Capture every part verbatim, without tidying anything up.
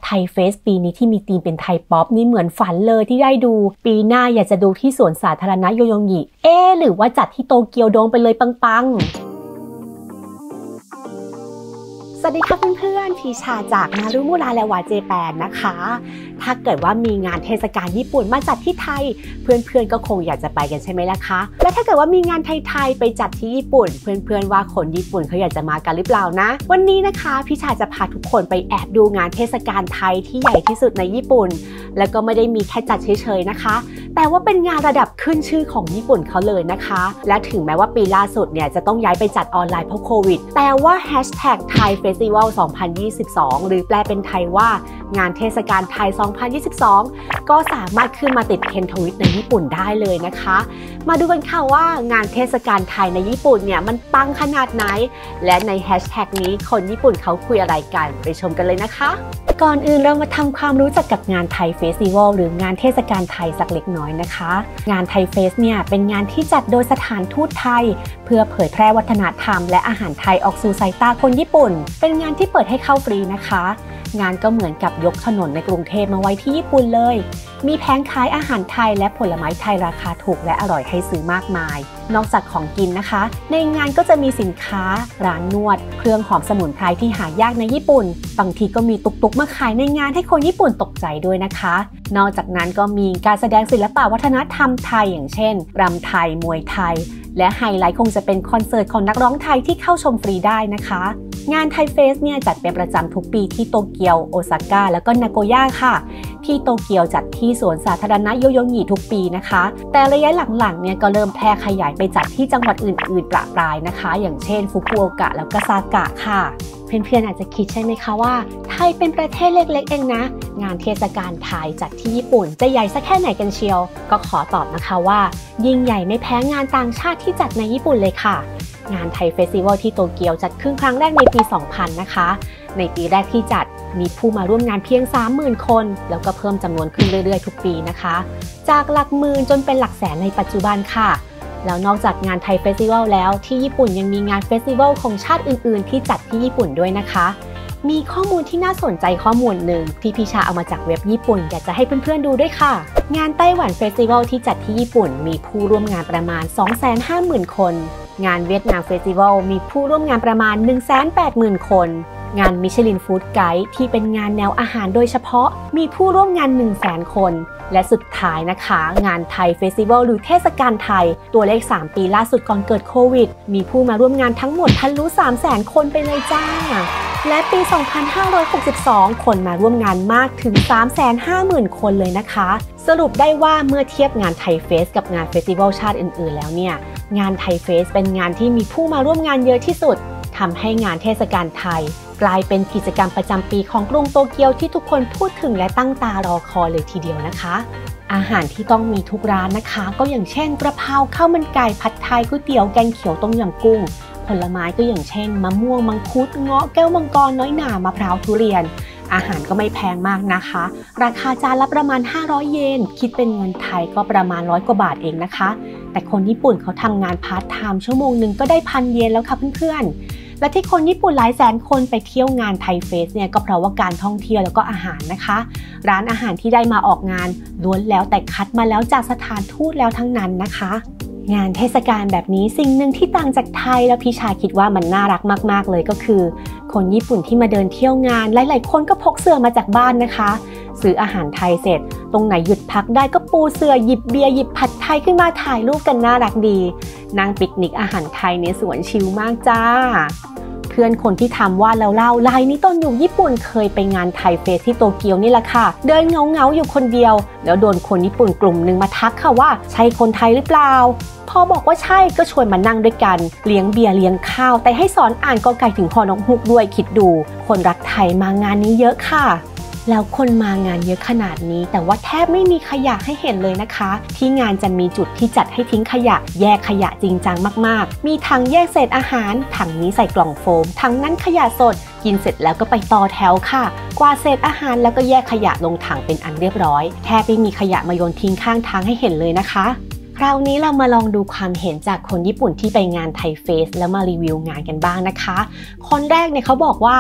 ไทยเฟสปีนี้ที่มีธีมเป็นไทยป๊อปนี่เหมือนฝันเลยที่ได้ดูปีหน้าอยากจะดูที่สวนสาธารณะโยโยงิเอ๊หรือว่าจัดที่โตเกียวโดมไปเลยปังๆสวัสดีค่ะเพื่อนๆพีชาจากนารุมูราและวาเจแปนนะคะถ้าเกิดว่ามีงานเทศกาลญี่ปุ่นมาจัดที่ไทยเพื่อนๆก็คงอยากจะไปกันใช่ไหมล่ะคะและถ้าเกิดว่ามีงานไทยๆไปจัดที่ญี่ปุ่นเพื่อนๆว่าคนญี่ปุ่นเขาอยากจะมากันหรือเปล่านะวันนี้นะคะพีชาจะพาทุกคนไปแอบดูงานเทศกาลไทยที่ใหญ่ที่สุดในญี่ปุ่นแล้วก็ไม่ได้มีแค่จัดเฉยๆนะคะแต่ว่าเป็นงานระดับขึ้นชื่อของญี่ปุ่นเขาเลยนะคะและถึงแม้ว่าปีล่าสุดเนี่ยจะต้องย้ายไปจัดออนไลน์เพราะโควิดแต่ว่าแฮชแท็กไทยเฟสติวัลสองพันยี่สิบสองหรือแปลเป็นไทยว่างานเทศกาลไทยสองพันยี่สิบสองก็สามารถขึ้นมาติดเทรนด์ทวิตในญี่ปุ่นได้เลยนะคะมาดูกันค่ะว่างานเทศกาลไทยในญี่ปุ่นเนี่ยมันปังขนาดไหนและในแฮชแท็กนี้คนญี่ปุ่นเขาคุยอะไรกันไปชมกันเลยนะคะก่อนอื่นเรามาทำความรู้จักกับงานไทยเฟสติวัลหรืองานเทศกาลไทยสักเล็กน้อยนะคะงานไทยเฟสเนี่ยเป็นงานที่จัดโดยสถานทูตไทยเพื่อเผยแพร่วัฒนธรรมและอาหารไทยออกสู่สายตาคนญี่ปุ่นเป็นงานที่เปิดให้เข้าฟรีนะคะงานก็เหมือนกับยกถนนในกรุงเทพมาไว้ที่ญี่ปุ่นเลยมีแผงขายอาหารไทยและผลไม้ไทยราคาถูกและอร่อยให้ซื้อมากมายนอกจากของกินนะคะในงานก็จะมีสินค้าร้านนวดเครื่องหอมสมุนไพรที่หายากในญี่ปุ่นบางทีก็มีตุกๆมาขายในงานให้คนญี่ปุ่นตกใจด้วยนะคะนอกจากนั้นก็มีการแสดงศิลปะวัฒนธรรมไทยอย่างเช่นรำไทยมวยไทยและไฮไลท์คงจะเป็นคอนเสิร์ตของนักร้องไทยที่เข้าชมฟรีได้นะคะงานไทยเฟสเนี่ยจัดเป็นประจำทุกปีที่โตเกียวโอซาก้าแล้วก็นาโกย่าค่ะที่โตเกียวจัดที่สวนสาธารณะโยโยงิทุกปีนะคะแต่ระยะหลังๆเนี่ยก็เริ่มแพร่ขยายไปจัดที่จังหวัดอื่นๆประปรายนะคะอย่างเช่นฟุกุโอกะแล้วก็ซากะค่ะเพื่อนๆอาจจะคิดใช่ไหมคะว่าไทยเป็นประเทศเล็กๆเองนะงานเทศกาลไทยจัดที่ญี่ปุ่นจะใหญ่สักแค่ไหนกันเชียวก็ขอตอบนะคะว่ายิ่งใหญ่ไม่แพ้งานต่างชาติที่จัดในญี่ปุ่นเลยค่ะงานไทยเฟสติวัลที่โตเกียวจัดขึ้นครั้งแรกในปี สองพัน นะคะในปีแรกที่จัดมีผู้มาร่วมงานเพียง สามหมื่น คนแล้วก็เพิ่มจำนวนขึ้นเรื่อยๆทุกปีนะคะจากหลักหมื่นจนเป็นหลักแสนในปัจจุบันค่ะแล้วนอกจากงานไทยเฟสติวัลแล้วที่ญี่ปุ่นยังมีงานเฟสติวัลของชาติอื่นๆที่จัดที่ญี่ปุ่นด้วยนะคะมีข้อมูลที่น่าสนใจข้อมูลหนึ่งที่พี่ชาเอามาจากเว็บญี่ปุ่นอยากจะให้เพื่อนๆดูด้วยค่ะงานไต้หวันเฟสติวัลที่จัดที่ญี่ปุ่นมีผู้ร่วมงานประมาณ สองแสนห้าหมื่น คนงานเวียดนามเฟสติวัลมีผู้ร่วมงานประมาณ หนึ่งแสนแปดหมื่น คนงานมิชลินฟู้ดไกด์ที่เป็นงานแนวอาหารโดยเฉพาะมีผู้ร่วมงาน หนึ่งแสน คนและสุดท้ายนะคะงานไทยเฟสติวัลหรือเทศกาลไทยตัวเลขสามปีล่าสุดก่อนเกิดโควิดมีผู้มาร่วมงานทั้งหมดทะลุ สามแสน คนไปเลยจ้าและปี สองพันห้าร้อยหกสิบสอง คนมาร่วมงานมากถึง สามแสนห้าหมื่น คนเลยนะคะสรุปได้ว่าเมื่อเทียบงานไทยเฟสกับงานเฟสติวัลชาติอื่นๆแล้วเนี่ยงานไทยเฟสเป็นงานที่มีผู้มาร่วมงานเยอะที่สุดทำให้งานเทศกาลไทยกลายเป็นกิจกรรมประจำปีของกรุงโตเกียวที่ทุกคนพูดถึงและตั้งตารอคอยเลยทีเดียวนะคะอาหารที่ต้องมีทุกร้านนะคะก็อย่างเช่นกระเพราข้าวมันไก่ผัดไทยก๋วยเตี๋ยวแกงเขียวต้มยำกุ้งผลไม้ก็อย่างเช่นมะม่วงมังคุดเงาะแก้วมังกรน้อยหน่ามะพร้าวทุเรียนอาหารก็ไม่แพงมากนะคะราคาจานละประมาณห้าร้อยเยนคิดเป็นเงินไทยก็ประมาณร้อยกว่าบาทเองนะคะแต่คนญี่ปุ่นเขาทำงานพาร์ทไทม์ชั่วโมงหนึ่งก็ได้พันเยนแล้วค่ะเพื่อนๆและที่คนญี่ปุ่นหลายแสนคนไปเที่ยวงานไทยเฟสเนี่ยก็เพราะว่าการท่องเที่ยวแล้วก็อาหารนะคะร้านอาหารที่ได้มาออกงานล้วนแล้วแต่คัดมาแล้วจากสถานทูตแล้วทั้งนั้นนะคะงานเทศกาลแบบนี้สิ่งหนึ่งที่ต่างจากไทยแล้วพี่ชาคิดว่ามันน่ารักมากๆเลยก็คือคนญี่ปุ่นที่มาเดินเที่ยวงานหลายๆคนก็พกเสื่อมาจากบ้านนะคะซื้ออาหารไทยเสร็จตรงไหนหยุดพักได้ก็ปูเสื่อหยิบเบียร์หยิบผัดไทยขึ้นมาถ่ายรูปกันน่ารักดีนั่งปิกนิกอาหารไทยในสวนชิลมากจ้าเพื่อนคนที่ทำว่าแล้วเล่าลายนี้ตอนอยู่ญี่ปุ่นเคยไปงานไทยเฟสที่โตเกียวนี่แหละค่ะเดินเงาเงาอยู่คนเดียวแล้วโดนคนญี่ปุ่นกลุ่มหนึ่งมาทักค่ะว่าใช่คนไทยหรือเปล่าพอบอกว่าใช่ก็ชวนมานั่งด้วยกันเลี้ยงเบียร์เลี้ยงข้าวแต่ให้สอนอ่านกอไก่ถึงฮอนกฮูกด้วยคิดดูคนรักไทยมางานนี้เยอะค่ะแล้วคนมางานเยอะขนาดนี้แต่ว่าแทบไม่มีขยะให้เห็นเลยนะคะที่งานจะมีจุดที่จัดให้ทิ้งขยะแยกขยะจริงจังมากๆมีถังแยกเศษอาหารถังนี้ใส่กล่องโฟมถังนั้นขยะสดกินเสร็จแล้วก็ไปต่อแถวค่ะกวาดเศษอาหารแล้วก็แยกขยะลงถังเป็นอันเรียบร้อยแทบไม่มีขยะมาโยนทิ้งข้างทางให้เห็นเลยนะคะคราวนี้เรามาลองดูความเห็นจากคนญี่ปุ่นที่ไปงานไทยเฟสแล้วมารีวิวงานกันบ้างนะคะคนแรกเนี่ยเขาบอกว่า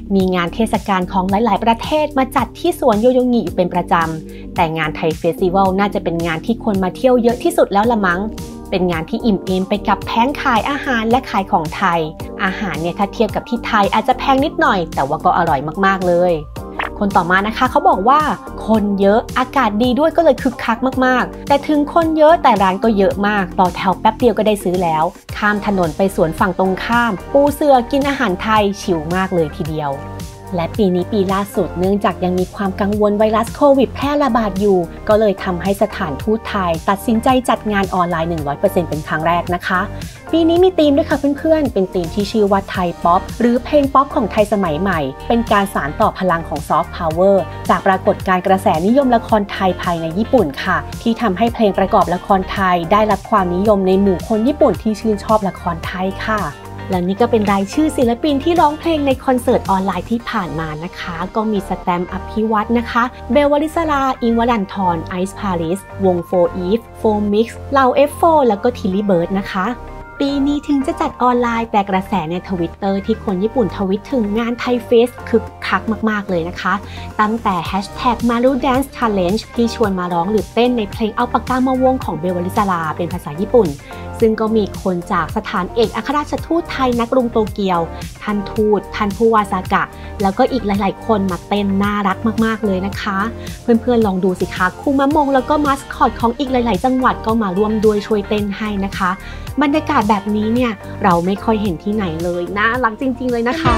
มีงานเทศกาลของหลายๆประเทศมาจัดที่สวนโยโยงิอยู่เป็นประจำแต่งานไทยเฟสติวัลน่าจะเป็นงานที่คนมาเที่ยวเยอะที่สุดแล้วละมั้งเป็นงานที่อิ่มเอมไปกับแผงขายอาหารและขายของไทยอาหารเนี่ยถ้าเทียบกับที่ไทยอาจจะแพงนิดหน่อยแต่ว่าก็อร่อยมากๆเลยคนต่อมานะคะเขาบอกว่าคนเยอะอากาศดีด้วยก็เลยคึกคักมากๆแต่ถึงคนเยอะแต่ร้านก็เยอะมากต่อแถวแป๊บเดียวก็ได้ซื้อแล้วข้ามถนนไปสวนฝั่งตรงข้ามปูเสื่อกินอาหารไทยชิลมากเลยทีเดียวและปีนี้ปีล่าสุดเนื่องจากยังมีความกังวลไวรัสโควิดแพร่ระบาดอยู่ก็เลยทำให้สถานทูตไทยตัดสินใจจัดงานออนไลน์ หนึ่งร้อยเปอร์เซ็นต์ เป็นครั้งแรกนะคะปีนี้มีธีมด้วยค่ะเพื่อนๆเป็นธีมที่ชื่อว่าไทยป๊อปหรือเพลงป๊อปของไทยสมัยใหม่เป็นการสานต่อพลังของซอฟต์พาวเวอร์จากปรากฏการณ์กระแสนิยมละครไทยภายในญี่ปุ่นค่ะที่ทำให้เพลงประกอบละครไทยได้รับความนิยมในหมู่คนญี่ปุ่นที่ชื่นชอบละครไทยค่ะและนี่ก็เป็นรายชื่อศิลปินที่ร้องเพลงในคอนเสิร์ตออนไลน์ที่ผ่านมานะคะก็มีสแตมป์อภิวัตรนะคะเบลวลิศราอิงวรันธรไอซ์พาริสวงโฟอีฟโฟมิกซ์เหล่า เอฟ โฟร์ แล้วก็ทิลลี่เบิร์ดนะคะปีนี้ถึงจะจัดออนไลน์แต่กระแสใน ทวิตเตอร์ ที่คนญี่ปุ่นทวิตถึงงานไทยเฟสคึกคักมากๆเลยนะคะตั้งแต่แฮชแท็กมารุแดนซ์ชาเลนจ์ที่ชวนมาร้องหรือเต้นในเพลงเอาปากกามาวงของเบลวลิศราเป็นภาษาญี่ปุ่นซึ่งก็มีคนจากสถานเอกอัครราชทูตไทยณกรุงโตเกียวท่านทูตท่านผู้ว่าซากะแล้วก็อีกหลายๆคนมาเต้นน่ารักมากๆเลยนะคะเพื่อนๆลองดูสิคะคูมะมงแล้วก็มาสคอตของอีกหลายๆจังหวัดก็มาร่วมด้วยช่วยเต้นให้นะคะบรรยากาศแบบนี้เนี่ยเราไม่ค่อยเห็นที่ไหนเลยน่ารักจริงๆเลยนะคะ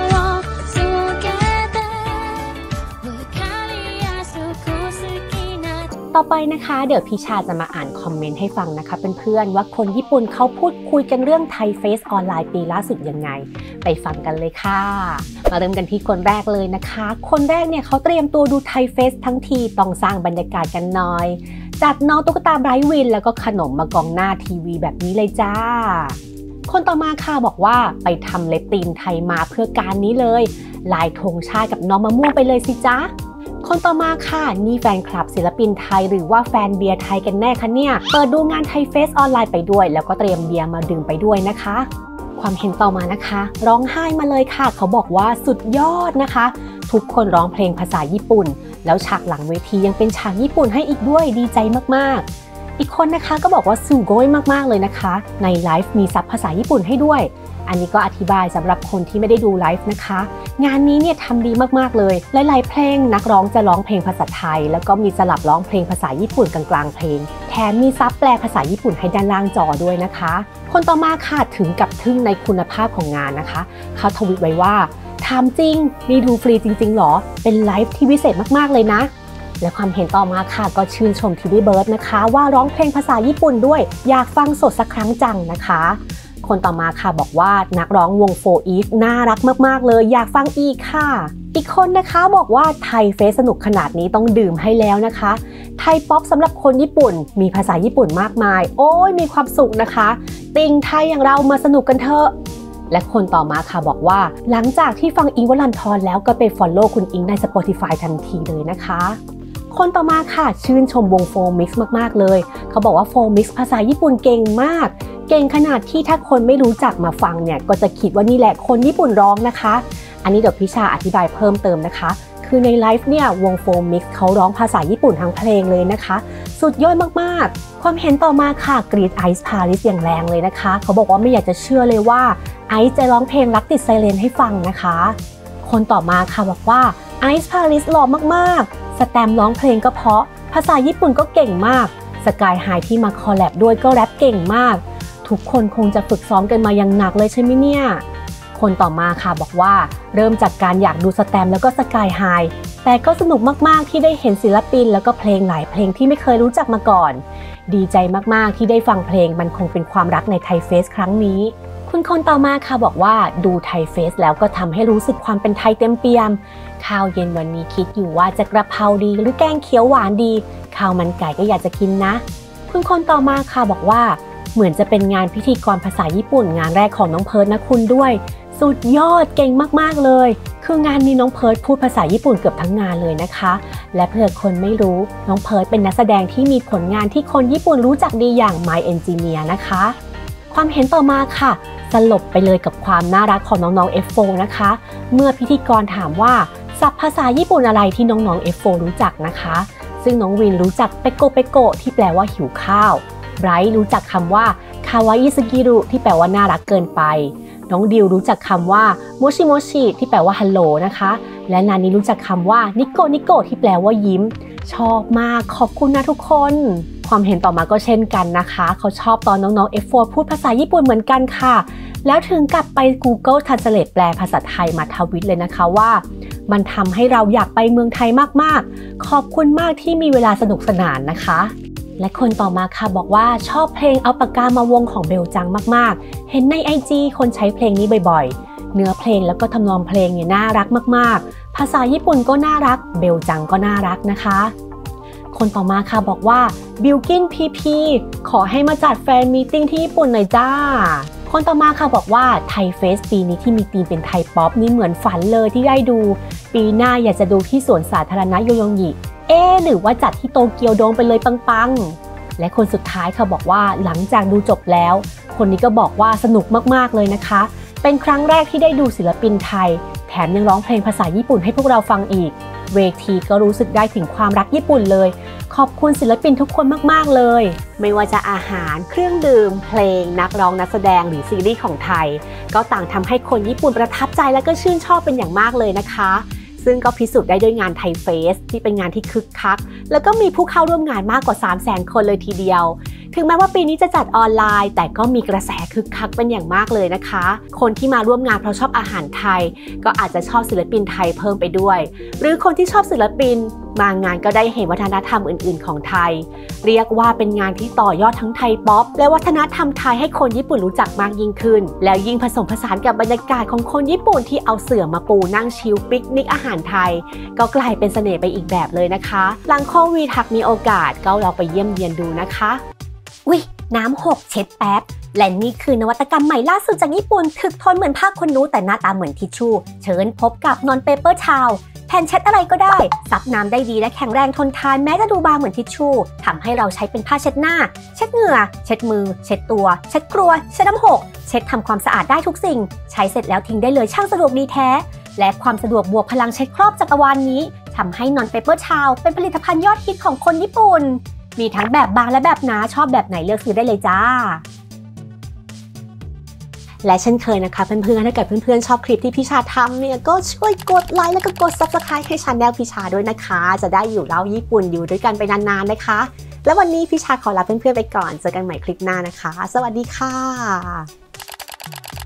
ต่อไปนะคะเดี๋ยวพี่ชาจะมาอ่านคอมเมนต์ให้ฟังนะคะเพื่อนๆว่าคนญี่ปุ่นเขาพูดคุยกันเรื่องไทยเฟสออนไลน์ปีล่าสุดยังไงไปฟังกันเลยค่ะมาเริ่มกันที่คนแรกเลยนะคะคนแรกเนี่ยเขาเตรียมตัวดูไทยเฟสทั้งทีต้องสร้างบรรยากาศกันหน่อยจัดน้องตุ๊กตาไบรท์วินแล้วก็ขนมมากองหน้าทีวีแบบนี้เลยจ้าคนต่อมาค่ะบอกว่าไปทำเล็บตีนไทยมาเพื่อการนี้เลยลายธงชาติกับน้องมะม่วงไปเลยสิจ๊ะคนต่อมาค่ะนี่แฟนคลับศิลปินไทยหรือว่าแฟนเบียร์ไทยกันแน่คะเนี่ยเปิดดูงานไทยเฟสออนไลน์ไปด้วยแล้วก็เตรียมเบียร์มาดื่มไปด้วยนะคะความเห็นต่อมานะคะร้องไห้มาเลยค่ะเขาบอกว่าสุดยอดนะคะทุกคนร้องเพลงภาษาญี่ปุ่นแล้วฉากหลังเวทียังเป็นฉากญี่ปุ่นให้อีกด้วยดีใจมากๆอีกคนนะคะก็บอกว่าสุโกยมากๆเลยนะคะในไลฟ์มีซับภาษาญี่ปุ่นให้ด้วยอันนี้ก็อธิบายสำหรับคนที่ไม่ได้ดูไลฟ์นะคะงานนี้เนี่ยทำดีมากๆเลยหลายๆเพลงนักร้องจะร้องเพลงภาษาไทยแล้วก็มีสลับร้องเพลงภาษาญี่ปุ่นกลางๆเพลงแถมมีซับแปลภาษาญี่ปุ่นให้ด้านล่างจอด้วยนะคะคนต่อมาค่ะถึงกับทึ่งในคุณภาพของงานนะคะเขาทวิตไว้ว่าถามจริงมีดูฟรีจริงๆหรอเป็นไลฟ์ที่พิเศษมากๆเลยนะและความเห็นต่อมาค่ะก็ชื่นชมทิลลี่เบิร์ดนะคะว่าร้องเพลงภาษาญี่ปุ่นด้วยอยากฟังสดสักครั้งจังนะคะคนต่อมาค่ะบอกว่านักร้องวงโฟอีฟน่ารักมากๆเลยอยากฟังอีกค่ะอีกคนนะคะบอกว่าไทยเฟสสนุกขนาดนี้ต้องดื่มให้แล้วนะคะไทยป๊อปสำหรับคนญี่ปุ่นมีภาษาญี่ปุ่นมากมายโอ้ยมีความสุขนะคะติงไทยอย่างเรามาสนุกกันเถอะและคนต่อมาค่ะบอกว่าหลังจากที่ฟังอิงวรันธรแล้วก็ไป follow คุณอิงใน Spotify ทันทีเลยนะคะคนต่อมาค่ะชื่นชมวงโฟมิกซ์มากๆเลยเขาบอกว่าโฟมิกซ์ภาษาญี่ปุ่นเก่งมากเก่งขนาดที่ถ้าคนไม่รู้จักมาฟังเนี่ยก็จะคิดว่านี่แหละคนญี่ปุ่นร้องนะคะอันนี้เดี๋ยวพิชาอธิบายเพิ่มเติมนะคะคือในไลฟ์เนี่ยวงโฟมิกซ์เขาร้องภาษาญี่ปุ่นทั้งเพลงเลยนะคะสุดยอดมากๆความเห็นต่อมาค่ะกรีดไอซ์พาริสอย่างแรงเลยนะคะเขาบอกว่าไม่อยากจะเชื่อเลยว่าไอซ์จะร้องเพลงรักติดไซเรนให้ฟังนะคะคนต่อมาค่ะบอกว่าไอซ์พาริสหล่อมากๆสแตมร้องเพลงก็เพราะภาษาญี่ปุ่นก็เก่งมากสกายไฮที่มาคอลแลบด้วยก็แรปเก่งมากทุกคนคงจะฝึกซ้อมกันมาอย่างหนักเลยใช่ไหมเนี่ยคนต่อมาค่ะบอกว่าเริ่มจากการอยากดูสแตมแล้วก็สกายไฮแต่ก็สนุกมากๆที่ได้เห็นศิลปินแล้วก็เพลงหลายเพลงที่ไม่เคยรู้จักมาก่อนดีใจมากๆที่ได้ฟังเพลงมันคงเป็นความรักในไทยเฟสครั้งนี้คุณคนต่อมาค่ะบอกว่าดูไทยเฟสแล้วก็ทำให้รู้สึกความเป็นไทยเต็มเปี่ยมข้าวเย็นวันนี้คิดอยู่ว่าจะกระเพราดีหรือแกงเขียวหวานดีข้าวมันไก่ก็อยากจะกินนะคุณคนต่อมาค่ะบอกว่าเหมือนจะเป็นงานพิธีกรภาษาญี่ปุ่นงานแรกของน้องเพิร์ทนะคุณด้วยสุดยอดเก่งมากๆเลยคืองานนี้น้องเพิร์ทพูดภาษาญี่ปุ่นเกือบทั้งงานเลยนะคะและเผื่อคนไม่รู้น้องเพิร์ทเป็นนักแสดงที่มีผลงานที่คนญี่ปุ่นรู้จักดีอย่าง My Engineer นะคะคความเห็นต่อมาค่ะสลบไปเลยกับความน่ารักของน้องๆ เอฟ โฟร์ นะคะเมื่อพิธีกรถามว่าศัพท์ภาษาญี่ปุ่นอะไรที่น้องๆ เอฟ โฟร์ รู้จักนะคะซึ่งน้องวินรู้จักเปโกเปโกที่แปลว่าหิวข้าวไบรท์รู้จักคำว่าคาวาอิสกิรุที่แปลว่าน่ารักเกินไปน้องดิวรู้จักคำว่าโมชิโมชิที่แปลว่าฮัลโหลนะคะและนานี้รู้จักคำว่านิโกนิโกที่แปลว่ายิ้มชอบมากขอบคุณนะทุกคนความเห็นต่อมาก็เช่นกันนะคะเขาชอบตอนน้องๆ เอฟ โฟร์ พูดภาษาญี่ปุ่นเหมือนกันค่ะแล้วถึงกลับไป Google Translate แปลภาษาไทยมาทวิตเลยนะคะว่ามันทำให้เราอยากไปเมืองไทยมากๆขอบคุณมากที่มีเวลาสนุกสนานนะคะและคนต่อมาค่ะบอกว่าชอบเพลงเอาปากกามาวงของเบลจังมากๆเห็นใน ไอ จี คนใช้เพลงนี้บ่อยๆเนื้อเพลงแล้วก็ทำนองเพลงเนี่ยน่ารักมากๆภาษาญี่ปุ่นก็น่ารักเบลจังก็น่ารักนะคะคนต่อมาค่ะบอกว่าบิลกินพีพีขอให้มาจัดแฟนมีตติ้งที่ญี่ปุ่นหน่อยจ้าคนต่อมาค่ะบอกว่าไทยเฟสปีนี้ที่มีธีมเป็นไทยป๊อปนี่เหมือนฝันเลยที่ได้ดูปีหน้าอยากจะดูที่สวนสาธารณะโยโยงิเอ๊หรือว่าจัดที่โตเกียวโดมไปเลยปังๆและคนสุดท้ายค่ะบอกว่าหลังจากดูจบแล้วคนนี้ก็บอกว่าสนุกมากๆเลยนะคะเป็นครั้งแรกที่ได้ดูศิลปินไทยแถมยังร้องเพลงภาษาญี่ปุ่นให้พวกเราฟังอีกเวทีก็รู้สึกได้ถึงความรักญี่ปุ่นเลยขอบคุณศิลปินทุกคนมากๆเลยไม่ว่าจะอาหารเครื่องดื่มเพลงนักร้องนักแสดงหรือซีรีส์ของไทยก็ต่างทำให้คนญี่ปุ่นประทับใจและก็ชื่นชอบเป็นอย่างมากเลยนะคะซึ่งก็พิสูจน์ได้ด้วยงานไทยเฟสที่เป็นงานที่คึกคักแล้วก็มีผู้เข้าร่วมงานมากกว่า สามแสน คนเลยทีเดียวถึงแม้ว่าปีนี้จะจัดออนไลน์แต่ก็มีกระแสคึกคักเป็นอย่างมากเลยนะคะคนที่มาร่วมงานเพราะชอบอาหารไทยก็อาจจะชอบศิลปินไทยเพิ่มไปด้วยหรือคนที่ชอบศิลปินมางานก็ได้เห็นวัฒนธรรมอื่นๆของไทยเรียกว่าเป็นงานที่ต่อยอดทั้งไทยป๊อปและวัฒนธรรมไทยให้คนญี่ปุ่นรู้จักมากยิ่งขึ้นแล้วยิ่งผสมผสานกับบรรยากาศของคนญี่ปุ่นที่เอาเสื่อมาปูนั่งชิลปิกนิกอาหารไทยก็กลายเป็นเสน่ห์ไปอีกแบบเลยนะคะหลังโควิดหากมีโอกาสก็ลองไปเยี่ยมเยียนดูนะคะอุ๊ยน้ำหกเช็ดแป๊บและนี่คือนวัตกรรมใหม่ล่าสุดจากญี่ปุ่นถึกทนเหมือนผ้าขนหนูแต่หน้าตาเหมือนทิชชู่เชิญพบกับ Non Paper Towel แผ่นเช็ดอะไรก็ได้ซับน้ำได้ดีและแข็งแรงทนทานแม้จะดูบางเหมือนทิชชู่ทำให้เราใช้เป็นผ้าเช็ดหน้าเช็ดเหงื่อเช็ดมือเช็ดตัวเช็ดครัวเช็ดน้ำหกเช็ดทำความสะอาดได้ทุกสิ่งใช้เสร็จแล้วทิ้งได้เลยช่างสะดวกดีแท้และความสะดวกบวกพลังเช็ดครอบจักรวาล น, นี้ทำให้ Non Paper Towel เป็นผลิตภัณฑ์ยอดฮิตของคนญี่ปุ่นมีทั้งแบบบางและแบบหนาชอบแบบไหนเลือกซื้อได้เลยจ้าและเช่นเคยนะคะเพื่อนๆถ้าเกิดเพื่อนๆชอบคลิปที่พี่ชาทำเนี่ยก็ช่วยกดไลค์แล้วก็กด ซับสไครบ์ ให้ชาแนลพี่ชาด้วยนะคะจะได้อยู่เล่าญี่ปุ่นอยู่ด้วยกันไปนานๆนะคะแล้ววันนี้พี่ชาขอลาเพื่อนๆไปก่อนเจอกันใหม่คลิปหน้านะคะสวัสดีค่ะ